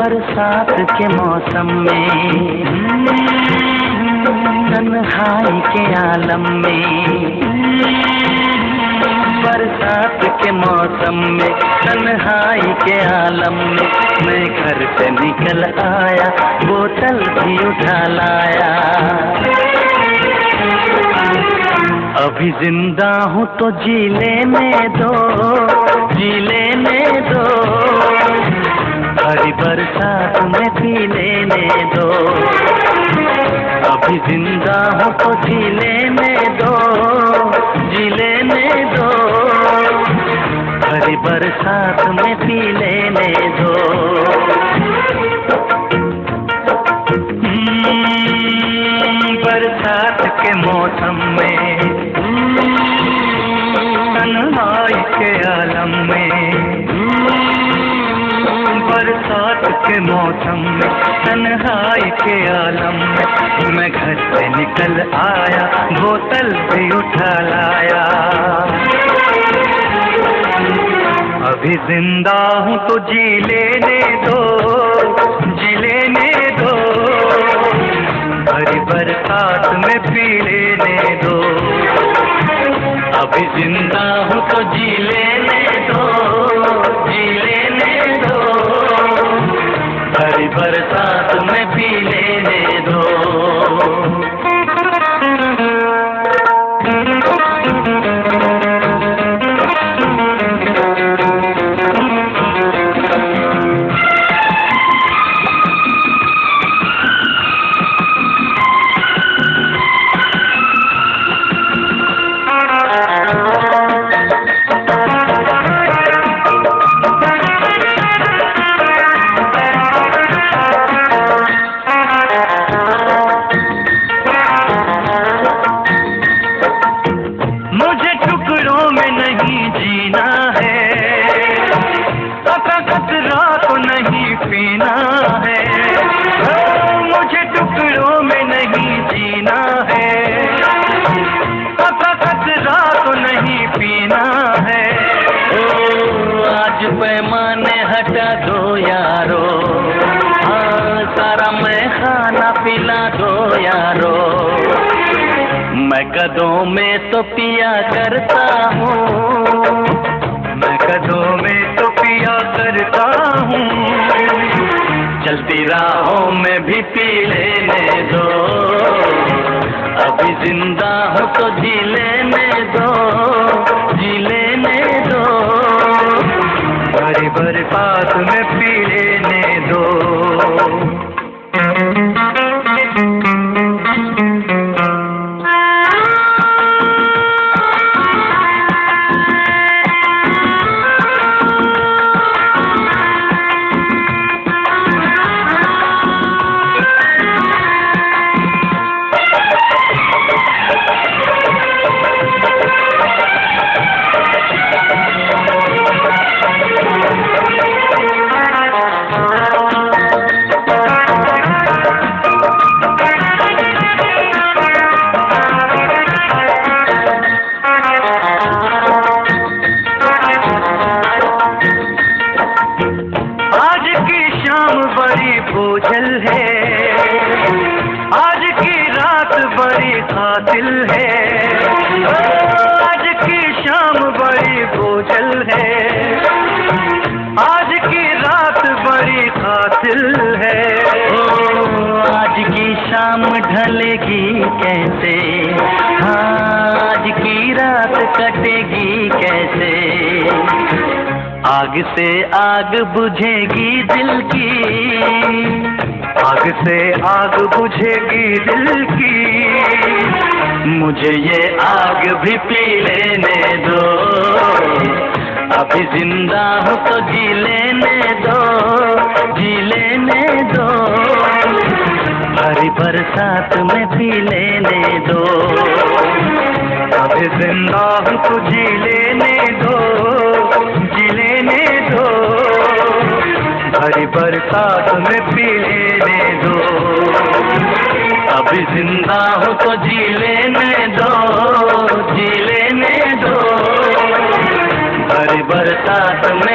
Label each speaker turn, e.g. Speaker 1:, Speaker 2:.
Speaker 1: बरसात के मौसम में, तन्हाई के आलम में, बरसात के मौसम में, तन्हाई के आलम में, मैं घर से निकल आया, बोतल भी उठा लाया। अभी जिंदा हूँ तो जी लेने दो, जी लेने दो, हरी बरसात में पी लेने दो। अभी जिंदा हूँ तो जी लेने दो, जी लेने दो, हरी बरसात में पी लेने दो। बरसात के मौसम में, तन्हाई के आलम में, बरसात के मौसम में, तन्हाई के आलम में, मैं घर से निकल आया, बोतल भी उठा लाया। अभी जिंदा हूँ तो जी लेने दो, जी लेने दो, हरी बरसात में पी लेने दो। अभी जिंदा हूँ तो जी लेने दो, जी लेने दो, हरी बरसात में पी लेने दो। पीना है, मुझे टुकड़ों में नहीं जीना है, कतरा तो नहीं पीना है। ओ आज पैमाने हटा दो यारो, हाँ सारा मैं खाना पिला दो यारो। मैं कदों में तो पिया करता हूँ, मैं कदों में तो पिया करता हूँ, चलती राहों में भी पी लेने दो। अभी जिंदा हूँ तो जी लेने दो, जी लेने दो, भरी भरी पास में पी लेने दो। बोझल है आज की रात बड़ी कातिल है, आज की शाम बड़ी बोझल है, आज की रात बड़ी कातिल है। ओ आज की शाम ढलेगी कैसे, हाँ आज की रात कटेगी कैसे। आग से आग बुझेगी दिल की, आग से आग बुझेगी दिल की, मुझे ये आग भी पी लेने दो। अभी जिंदा हूँ तो जी लेने दो, जी लेने दो, हरी बरसात में पी लेने दो। अभी जिंदा हूँ तो जी लेने दो, जी लेने दो, हरी बरसात में पी लेने दो। अभी जिंदा हूँ तो जी लेने दो, जी लेने दो, हरी बरसात में